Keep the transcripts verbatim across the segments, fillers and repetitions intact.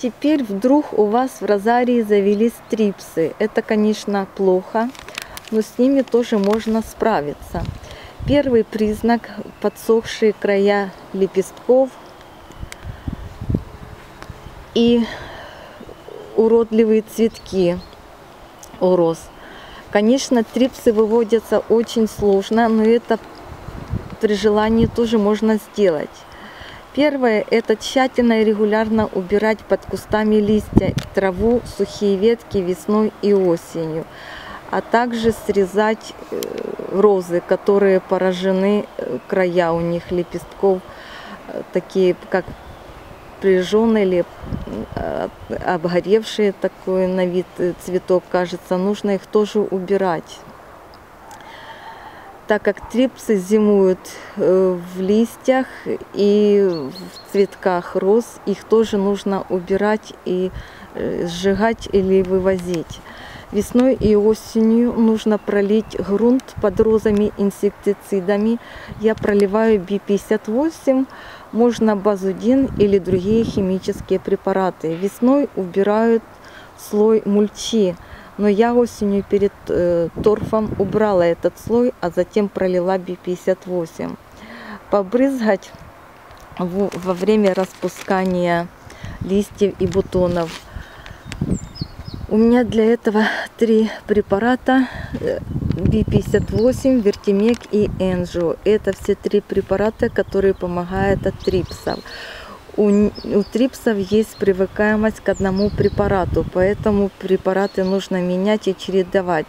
теперь вдруг у вас в розарии завелись трипсы. Это, конечно, плохо, но с ними тоже можно справиться. Первый признак – подсохшие края лепестков и уродливые цветки у роз. Конечно, трипсы выводятся очень сложно, но это при желании тоже можно сделать. Первое – это тщательно и регулярно убирать под кустами листья, траву, сухие ветки весной и осенью, а также срезать розы, которые поражены, края у них лепестков, такие как прижженные или обгоревшие, такой на вид цветок кажется, нужно их тоже убирать. Так как трипсы зимуют в листьях и в цветках роз, их тоже нужно убирать и сжигать или вывозить. Весной и осенью нужно пролить грунт под розами инсектицидами. Я проливаю би пятьдесят восемь, можно базудин или другие химические препараты. Весной убирают слой мульчи, но я осенью перед э, торфом убрала этот слой, а затем пролила би пятьдесят восемь. Побрызгать в, во время распускания листьев и бутонов. У меня для этого три препарата: би пятьдесят восемь, Вертимек и Энджио. Это все три препарата, которые помогают от трипсов. У, у трипсов есть привыкаемость к одному препарату, поэтому препараты нужно менять и чередовать.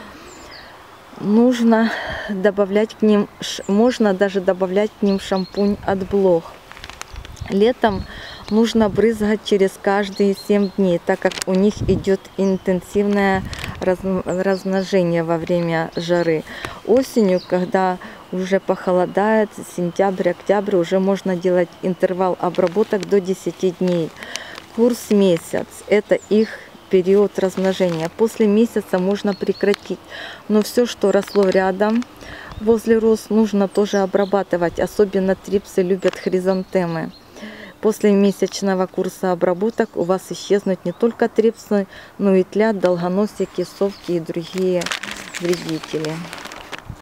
Нужно добавлять к ним, можно даже добавлять к ним шампунь от блох. Летом нужно брызгать через каждые семь дней, так как у них идет интенсивное размножение во время жары. Осенью, когда уже похолодает, сентябрь, октябрь, уже можно делать интервал обработок до десяти дней. Курс месяц – это их период размножения. После месяца можно прекратить. Но все, что росло рядом, возле роз, нужно тоже обрабатывать. Особенно трипсы любят хризантемы. После месячного курса обработок у вас исчезнут не только трипсы, но и тля, долгоносики, совки и другие вредители.